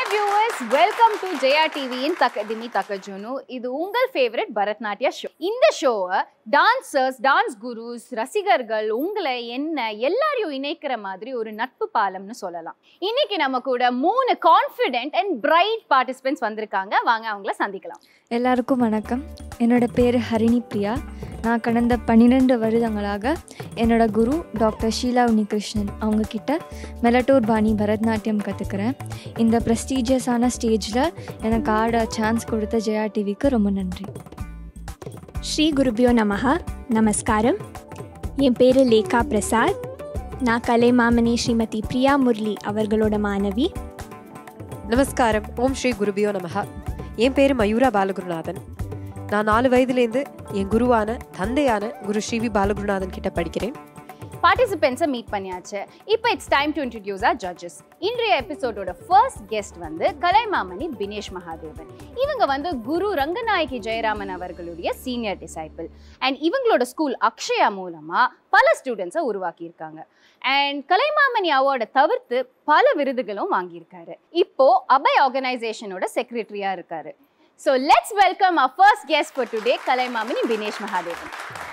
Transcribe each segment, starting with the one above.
viewers, welcome to Jaya TV in Takadimi Takajunu. இது உங்கள் favourite பரதநாட்டிய ஷோ. இந்த ஷோவை டான்சர்ஸ், டான்ஸ் குருஸ், ரசிகர்கள் உங்களை என்ன எல்லாரையும் இணைக்கிற மாதிரி ஒரு நட்பு பாலம்னு சொல்லலாம். இன்னைக்கு நம்ம கூட 3 கான்ஃபிடென்ட் அண்ட் பிரைட் பார்ட்டிசிபென்ட்ஸ் வந்திருக்காங்க. வாங்க அவங்கள சந்திக்கலாம். எல்லாருக்கும் வணக்கம். என்னோட பேர் ஹரிணி பிரியா. நான் கடந்த 12 வருடங்களாக என்னோட குரு டாக்டர் ஷீலா உன்னிகிருஷ்ணன் அவங்கக்கிட்ட மெலட்டோர் பாணி பரதநாட்டியம் கற்றுக்கிறேன். இந்த ப்ரெஸ்டீஜியஸான ஸ்டேஜில் எனக்கு ஆட சான்ஸ் கொடுத்த ஜெயா டிவிக்கு ரொம்ப நன்றி. ஸ்ரீ குருபியோ நமஹா. நமஸ்காரம். என் பேர் லேகா பிரசாத். நான் கலைமாமணி ஸ்ரீமதி பிரியா முரளி அவர்களோட மாணவி. நமஸ்காரம். ஓம் ஸ்ரீ குருபியோ நமஹா. என் பேர் மயூரா பாலகுருநாதன். நான் 4 வயதுலேருந்து என் குருவான தந்தையான குரு ஸ்ரீவி பாலகுருநாதன் கிட்ட படிக்கிறேன். பார்ட்டிசிபென்ட்ஸை மீட் பண்ணியாச்சு. இப்போ it's time to introduce our judges. இன்றைய எபிசோடோட ஃபர்ஸ்ட் கெஸ்ட் வந்து கலைமாமணி தினேஷ் மகாதேவன். இவங்க வந்து குரு ரங்கநாயகி ஜெயராமன் அவர்களுடைய சீனியர் டிசைபிள். அண்ட் இவங்களோட ஸ்கூல் அக்ஷயா மூலமா பல ஸ்டூடெண்ட்ஸை உருவாக்கியிருக்காங்க. அண்ட் கலைமாமணி அவார்டை தவிர்த்து பல விருதுகளும் வாங்கியிருக்காரு. இப்போ அபய் ஆர்கனைசேஷனோட செக்ரட்டரியா இருக்காரு. So let's welcome our first guest for today, Kalaimamani Dinesh Mahadevan.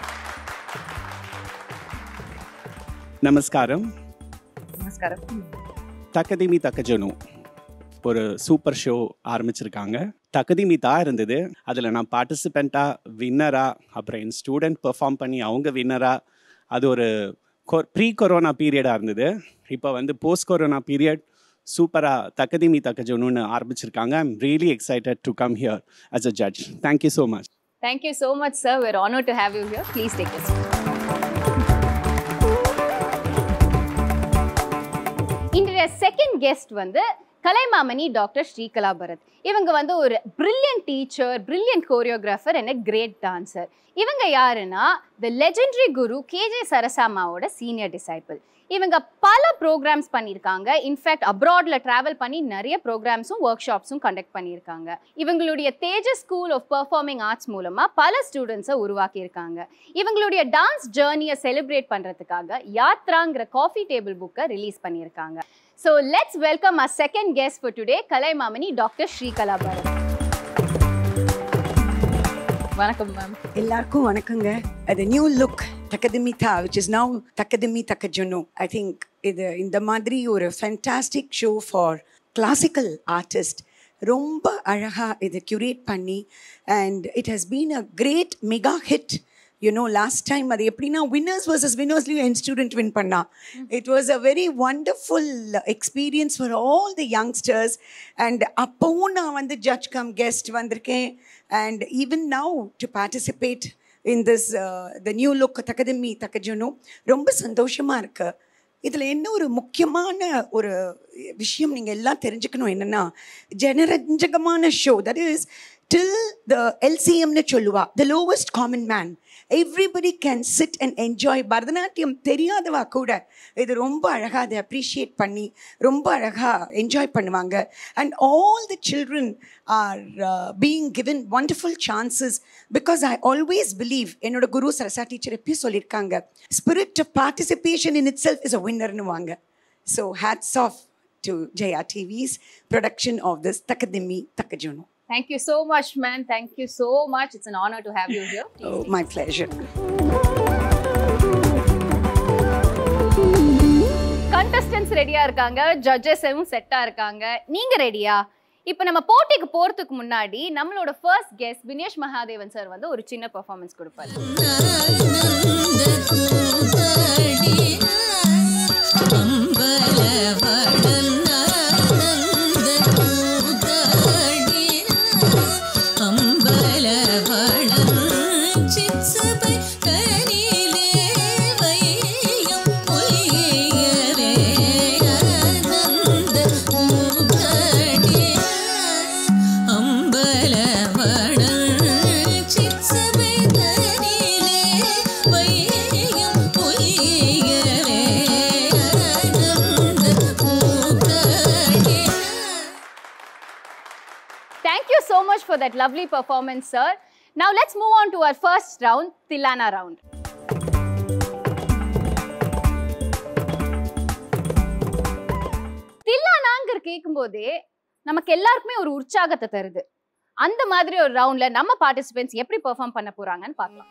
நமஸ்காரம். நமஸ்காரம். தக்கதிமி தக்கஜனு ஒரு சூப்பர் ஷோ ஆரம்பிச்சிருக்காங்க. தக்கதிமி தான் இருந்தது. அதில் நான் பார்ட்டிசிபெண்ட்டாக வின்னராக, அப்புறம் என் ஸ்டூடெண்ட் பெர்ஃபார்ம் பண்ணி அவங்க வின்னராக, அது ஒரு ப்ரீ கொரோனா பீரியடாக இருந்தது. இப்போ வந்து போஸ்ட் கொரோனா பீரியட் சூப்பராக தக்கதிமி தக்கஜனுன்னு ஆரம்பிச்சிருக்காங்க. I'm really excited to come here as a judge. Thank you so much. Thank you so much, sir. We're honored to have you here. Please take a seat. இன்றைய second guest வந்து Kalaimamani doctor Srikala Bharath. இவங்க வந்து ஒரு brilliant teacher, brilliant choreographer and great dancer. இவங்க யாருன்னா the legendary Guru K சரசாமாவோட senior disciple. இவங்க பல ப்ரோக்ராம்ஸ் பண்ணியிருக்காங்க. இன்ஃபேக்ட் அப்ராட்ல ட்ராவல் பண்ணி நிறைய ப்ரோக்ராம்ஸும் ஒர்க் ஷாப்ஸும் கண்டக்ட் பண்ணியிருக்காங்க. இவங்களுடைய Tejas school of performing arts மூலமா பல ஸ்டூடெண்ட்ஸை உருவாக்கியிருக்காங்க. இவங்களுடைய டான்ஸ் ஜேர்னியை செலிப்ரேட் பண்றதுக்காக யாத்ராங்கிற காஃபி டேபிள் புக்கை ரிலீஸ் பண்ணியிருக்காங்க. So let's welcome our second guest for today, Kalaimamani doctor Srikala Bharath. வணக்கம் மேம். எல்லாருக்கும் வணக்கங்க. அது new look Thakathimitha, which is now Thakathimi Thakajanu. I think இது இந்த மாதிரி ஒரு fantastic show for classical artist. ரொம்ப அழகாக இதை க்யூரேட் பண்ணி and it has been a great mega hit. Last time அது எப்படின்னா வின்னர்ஸ் வர்சஸ் வின்னர்ஸ்லையும் என் ஸ்டூடெண்ட் வின் பண்ணா. It was a very wonderful experience for all the youngsters. And அப்போவும் நான் வந்து ஜட்ஜ் கம் கெஸ்ட் வந்திருக்கேன். And even now to participate in this the new look Thakathimi Thakajanu ரொம்ப சந்தோஷமாக இருக்குது. இதில் என்ன ஒரு முக்கியமான ஒரு விஷயம் நீங்கள் எல்லாம் தெரிஞ்சுக்கணும் என்னென்னா, ஜனரஞ்சகமான show. That is till the LCM னு சொல்லுவா, the lowest common man. Everybody can sit and enjoy. Bharatanatyam தெரியாதவா கூட இது ரொம்ப அழகாக அதை அப்ரிஷியேட் பண்ணி ரொம்ப அழகாக என்ஜாய் பண்ணுவாங்க. And all the children are being given wonderful chances because I always believe, என்னோட குரு சரசா டீச்சர் எப்பயும் சொல்லியிருக்காங்க, spirit of participation in it self is a வின்னர்னு வாங்க. So hats off to Jaya TV's production of this Thakathimi Thakajanu. Thank you so much, man. Thank you so much. It's an honor to have you here. Oh, my pleasure. Contestants ரெடியா இருக்காங்க, ஜட்ஜஸும் செட்டா இருக்காங்க. நீங்க ரெடியா? இப்போ நம்ம போட்டிக்கு போறதுக்கு முன்னாடி நம்மளோட first guest Dinesh Mahadevan sir வந்து ஒரு சின்ன பெர்ஃபார்மன்ஸ் கொடுப்பாரு. Thank you so much for that lovely performance, sir. Now let's move on to our first round, Tilana round. Tilana கேட்கும்போதே நமக்கு எல்லாருக்குமே ஒரு உற்சாகத்தை தருது. அந்த மாதிரி ஒரு ரவுண்ட்ல நம்ம பார்ட்டிசிபென்ட்ஸ் எப்படி பெர்ஃபார்ம் பண்ண போறாங்கன்னு பார்க்கலாம்.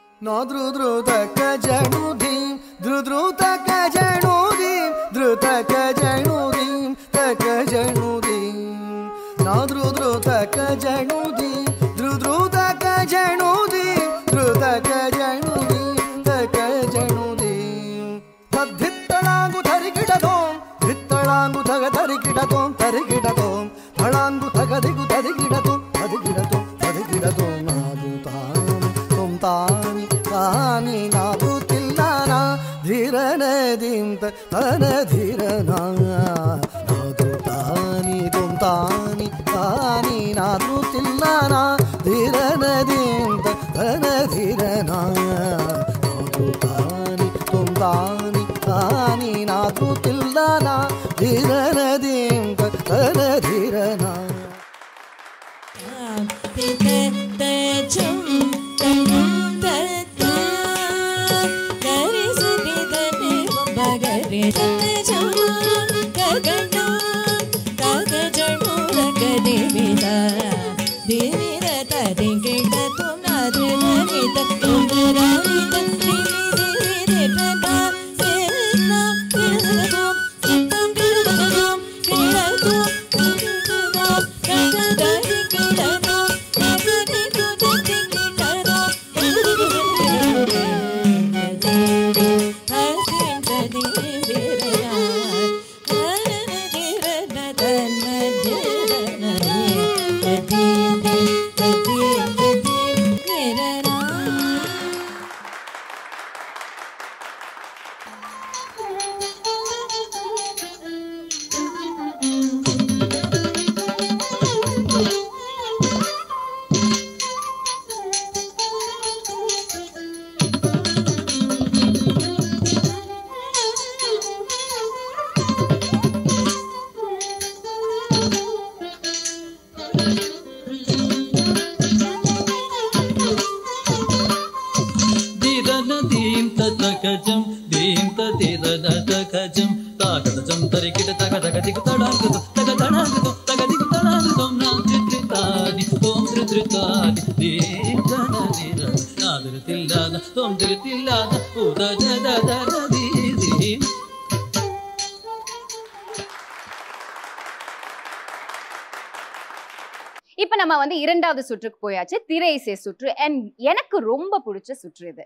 இப்ப நம்ம வந்து இரண்டாவது சுற்றுக்கு போயாச்சு, திரை இசை சுற்று. அண்ட் எனக்கு ரொம்ப பிடிச்ச சுற்று இது.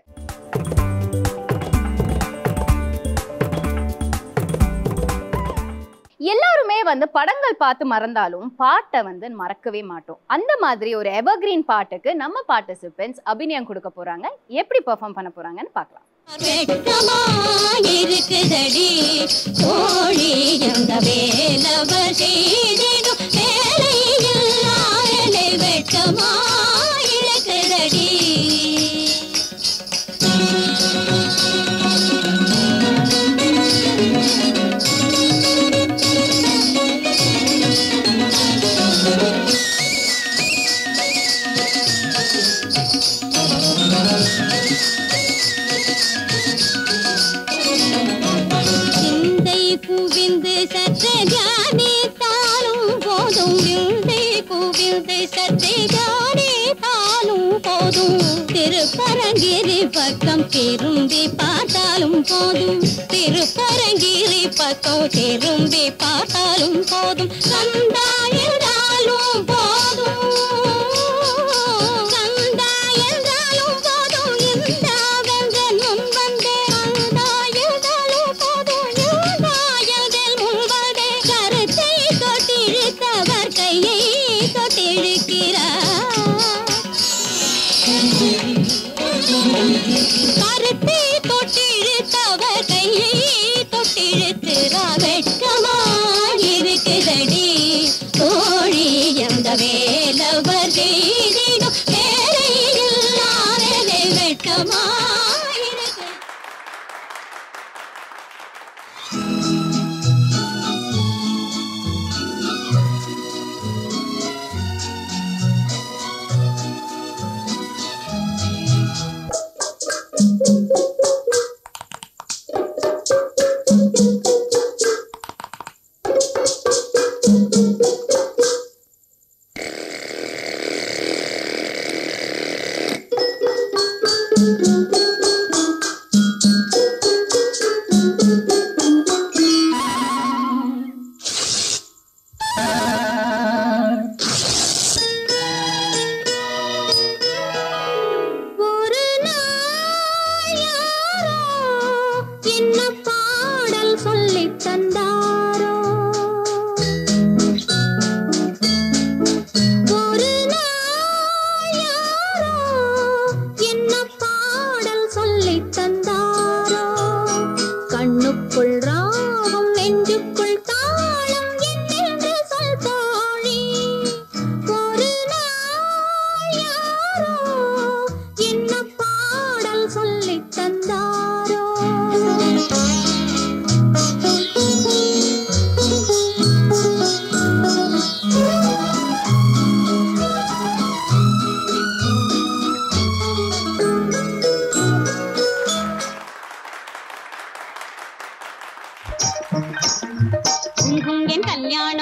எல்லாருமே வந்து படங்கள் பார்த்து மறந்தாலும் பாட்டை வந்து மறக்கவே மாட்டோம். அந்த மாதிரி ஒரு எவர்கிரீன் பாட்டுக்கு நம்ம பார்ட்டிசிபென்ட்ஸ் அபிநயம் கொடுக்க போறாங்க. எப்படி பெர்ஃபார்ம் பண்ண போறாங்கன்னு பார்க்கலாம். திருப்பரங்கிரி பக்கம் திரும்பி பார்த்தாலும் போதும், திருப்பரங்கிரி பக்கம் திரும்பி பார்த்தாலும் போதும், கந்தாயிராலும் போதும், கந்தாயிராலும் போதும், இந்த வென்ற முன் வந்தே, கந்தாயிராலும் போதும், இந்த முன் வந்தே, கருத்தை தொட்டிருத்தவர் கையை தொட்டிருக்கிறார், கருத்தை தொட்டிருத்தவர் கையை தொட்டிருக்கிறார், வெட்கமாயிருக்குதடி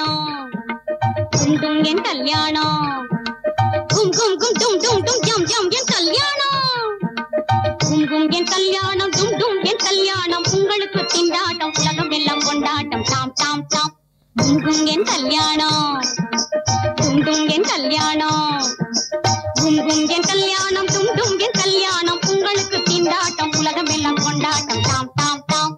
கல்யாணம் டும் டும் என் கல்யாணம் கும் கும் கும் டும் டும் டும் ஜம் ஜம் என் கல்யாணம் கும் கும் என் கல்யாணம் டும் டும் என் கல்யாணம் உங்களுக்கு திண்டாட்டம் உலகம் எல்லாம் கொண்டாட்டம் டாம் டாம் டாம் கும் கும் என் கல்யாணம் டும் டும் என் கல்யாணம் கும் கும் என் கல்யாணம் டும் டும் என் கல்யாணம் உங்களுக்கு திண்டாட்டம் உலகம் எல்லாம் கொண்டாட்டம் டாம் டாம் டாம்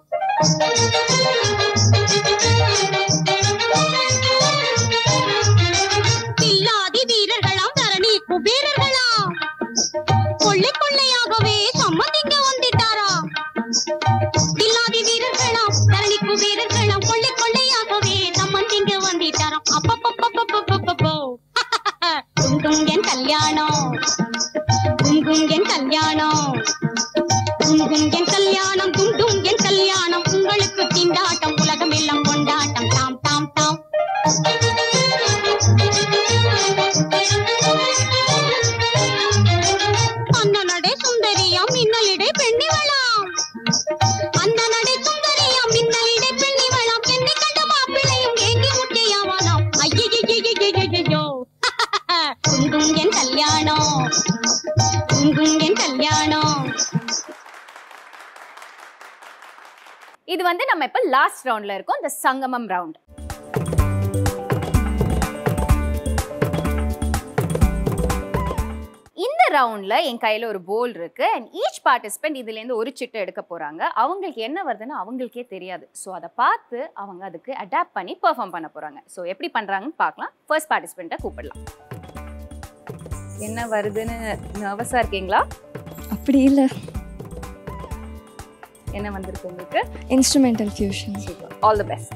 பில்லாதி வீரர்களாம் தரணி குபேரர்களாம் கொள்ளை கொள்ளையாகவே சம்மதிங்க வந்துட்டாரா பில்லாதி வீரர்களாம் தரணி குபேரர்களாம் கொள்ளை கொள்ளையாகவே சம்மதிங்க வந்துட்டாராம் அப்பப்பப்பப்பப்பப்பப்போ கும் கும் என் கல்யாணம் கும் கும் என் கல்யாணம் கும் கும் என் கல்யாணம் டும் டும் என் கல்யாணம் உங்களுக்கு திண்டாட்டம் உலகம் எல்லாம் கொண்டாட்டம் டாம் டாம் டாம் அண்ணனடை சுந்தரியாம் மின்னலிடை பெண்ணிவளாம் அண்ணனடை சுந்தரியாம் மின்னலிடை பெண்ணிவளாம் பெண்ணை கண்ட மாப்பிள்ளையும் ஏங்கி முட்டியாவானாம் ஐயோ கும் கும் என் கல்யாணம் கும் கும் என் கல்யாணம். இது வந்து நம்ம இப்ப லாஸ்ட் ரவுண்ட்ல இருக்கோம், இந்த சங்கமம் ரவுண்ட். இந்த ரவுண்ட்ல என் கையில ஒரு போல் இருக்கு அண்ட் ஈச் பார்ட்டிசிபென்ட் இதுல இருந்து ஒரு சிட்டை எடுக்க போறாங்க. அவங்களுக்கு என்ன வருதுன்னு அவங்களுக்கே தெரியாது. ஸோ அதை பார்த்து அவங்க அதுக்கு அடாப்ட் பண்ணி பெர்ஃபார்ம் பண்ண போறாங்க. ஸோ எப்படி பண்றாங்கன்னு பார்க்கலாம். ஃபர்ஸ்ட் பார்ட்டிசிபென்ட்டை கூப்பிடலாம். என்ன வருதுன்னு நர்வஸா இருக்கீங்களா? அப்படி இல்லை. என்ன வந்திருக்கு உங்களுக்கு? Instrumental fusion. All the best.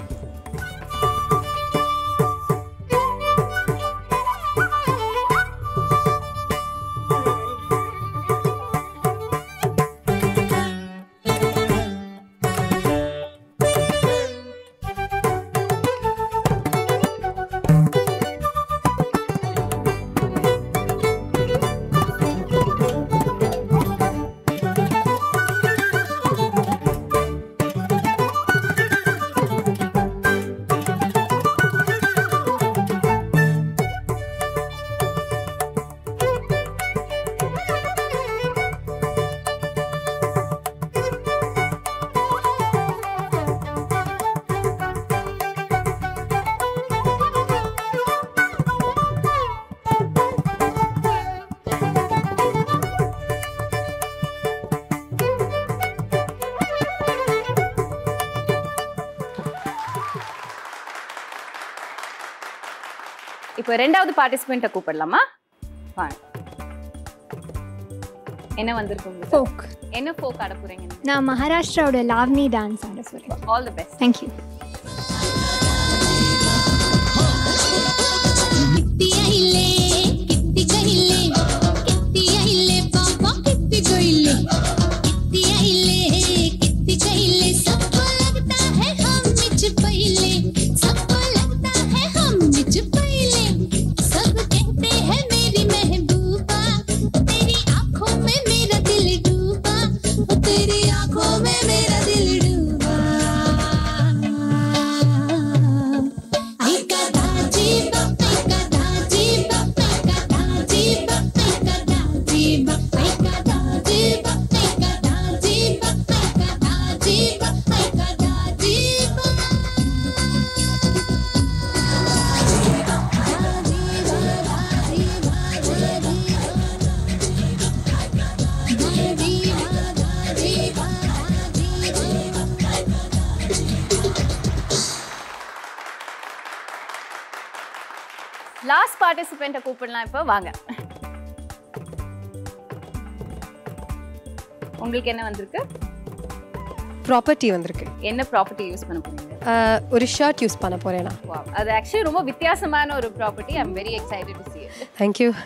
இப்போ ரெண்டாவது பார்ட்டிசிபென்ட்டை கூப்பிடலாமா? வாங்க. என்ன வந்திருக்கு உங்களுக்கு? ஃபோக். என்ன ஃபோக் ஆட போறீங்க? நான் மகாராஷ்டிராவோட லாவ்னி டான்ஸ் ஆட போறேன். All the best. Thank you. Last பார்ட்டிசிபென்ட்டை கூப்பிடலாம். இப்போ வாங்க. உங்களுக்கு என்ன வந்திருக்கு? ப்ராப்பர்ட்டி வந்திருக்கு. என்ன ப்ராப்பர்ட்டி யூஸ் பண்ண போறீங்க? ஒரு ஷர்ட் யூஸ் பண்ண போறேனா. அது ஆக்சுவலி ரொம்ப வித்தியாசமான ஒரு property. I am very excited to see it. Thank you.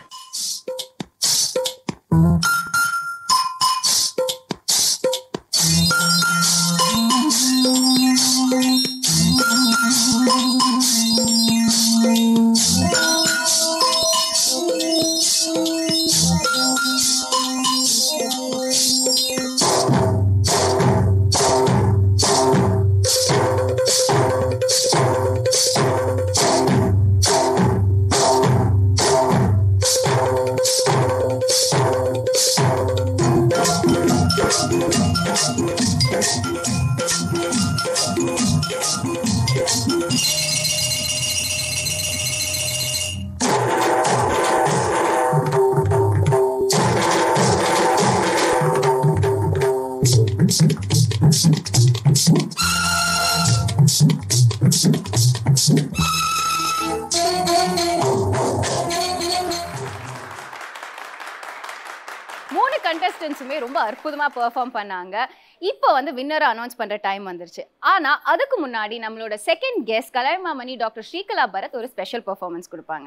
கண்டஸ்டன்ஸுமே ரொம்ப அற்புதமா பெர்ஃபார்ம் பண்ணாங்க. இப்போ வந்து வின்னரை அனௌன்ஸ் பண்ற டைம் வந்துருச்சு. ஆனா அதுக்கு முன்னாடி நம்மளோட second guest Kalaimamani doctor Srikala Bharath ஒரு ஸ்பெஷல் பெர்ஃபார்மன்ஸ் கொடுப்பாங்க.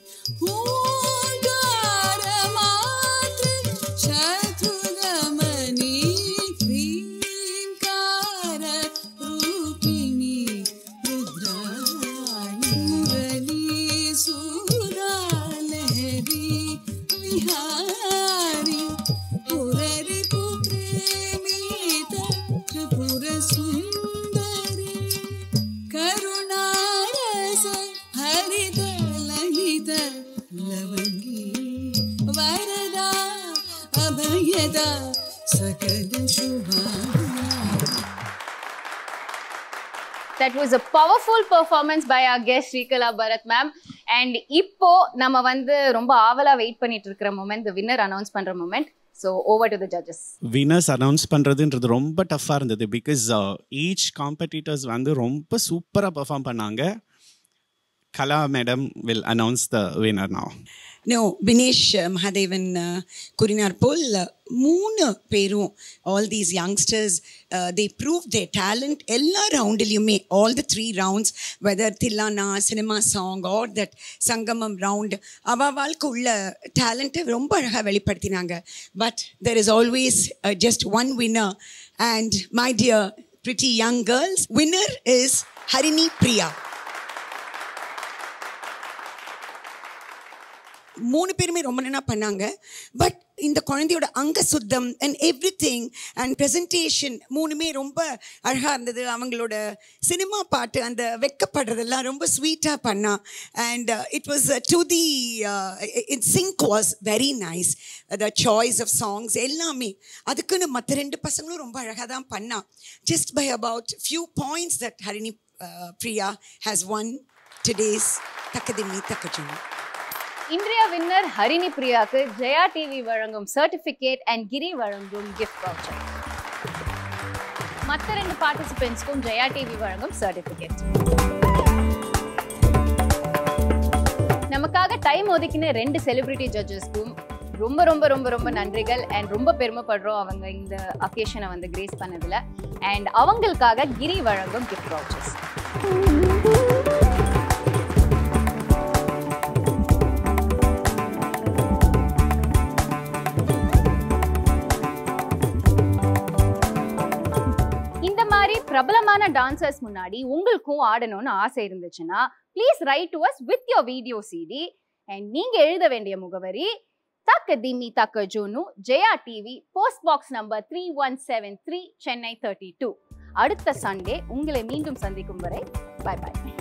That was a powerful performance by our guest Shrikala Bharat ma'am. And இப்போ நம்ம வந்து ரொம்ப ஆவலா வெயிட் பண்ணிட்டு இருக்கிற மொமெண்ட், the winner announce பண்ற moment. So over to the judges. Winners announce பண்றதுன்றது ரொம்ப டஃப்பா இருந்தது because each competitors வந்து ரொம்ப சூப்பரா பெர்ஃபார்ம் பண்ணாங்க. Kala madam will announce the winner now. No, Binesh Mahadevan Kurinar Pol, மூணு பேரும், all these youngsters, they proved their talent எல்லா ரவுண்டிலுமே, all the 3 rounds, whether Thillana, cinema song or that Sangamam round, அவளுக்கு உள்ள டேலண்ட்டை ரொம்ப அழகாக வெளிப்படுத்தினாங்க. But there is always just one winner, and my dear pretty young girls, winner is Harini Priya. 3 பேருமே ரொம்ப நல்லா பண்ணாங்க. But இந்த குழந்தையோட அங்க சுத்தம் and everything and presentation 3மே ரொம்ப அழகாக இருந்தது. அவங்களோட சினிமா பாட்டு அந்த வெக்கப்படுறதெல்லாம் ரொம்ப ஸ்வீட்டாக பண்ணா. And it was to the it sync was very nice. The choice of songs எல்லாமே அதுக்குன்னு மற்ற 2 பசங்களும் ரொம்ப அழகாக தான் பண்ணா. Just by about few points that Harini Priya has won today's Thakathimi Thakajunu. இன்றைய வின்னர் ஹரிணி பிரியாக்கு ஜெயா டிவி வழங்கும் சர்டிபிகேட் அண்ட் கிரி வழங்கும் கிஃப்ட் வவுச்சர். மற்ற 2 பார்ட்டிசிபென்ட்ஸ்க்கும் ஜெயா டிவி வழங்கும் சர்டிபிகேட். நமக்காக டைம் ஒதுக்கின 2 செலிபிரிட்டி ஜட்ஜஸ்க்கும் ரொம்ப ரொம்ப ரொம்ப ரொம்ப நன்றிகள். அண்ட் ரொம்ப பெருமைப்படுறோம் அவங்க இந்த அக்கேஷனை வந்து கிரேஸ் பண்ணதுல. அண்ட் அவங்களுக்காக கிரி வழங்கும் கிஃப்ட் வவுச்சர்ஸ். பிரபலமான டான்சர்ஸ் முன்னாடி உங்களுக்கும் ஆடணும்னு ஆசை இருந்துச்சுன்னா please write to us with your video CD. And நீங்க எழுத வேண்டிய முகவரி Thakathimi Thakajunu, Jaya TV, post box number 3173, Chennai 32. அடுத்த சண்டே உங்களை மீண்டும் சந்திக்கும் வரை பை பை.